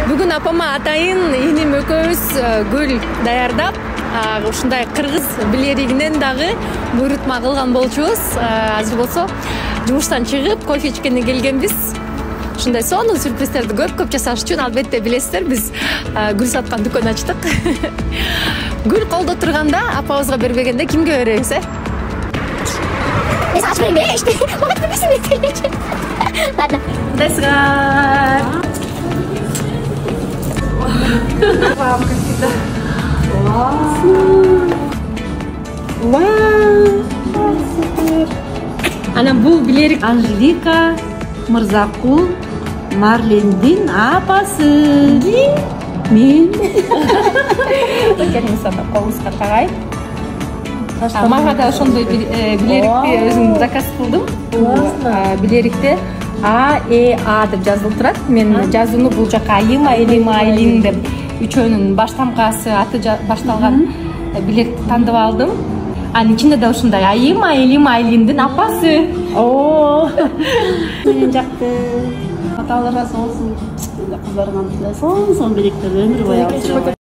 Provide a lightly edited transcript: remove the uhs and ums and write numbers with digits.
Бүгүн апама атайын иним экөөбүз гүл даярдап, ушундай кыргыз билеригинен дагы буйрутма кылган болчубуз. Азыр болсо жумуштан чыгып, кофе ичкенге келгенбиз. Ушундай сонун сюрпризтерди көп жасаш үчүн албетте билесиздер, биз гүл саткан дүкөн ачтык. Гүл колдо турганда апабызга бербегенде кимге беребиз, Мен ачып берейин, иште. Убакыт бербесин. Ладно. Дайсыңар. Вам как всегда. Вау. Анан бул билерик Анжелика Мырзакул Марлендин апасы. Мен. Келиңиз анда колуңузга тагайын. Мага да ошондой билерикти өзүм заказ кылдым. Билерикте А деп жазылып турат. Мен жазууну бул жака Айыма, Элима, Айлин деп үчөөнүн баштамкасы аты башталган билерикти тандып алдым. Анын ичинде да ушундай Айыма, Элима, Айлиндин апасы. Мен жакты. Аталар разы болсун. Кыздарыңан сонун билектер өмүр бою.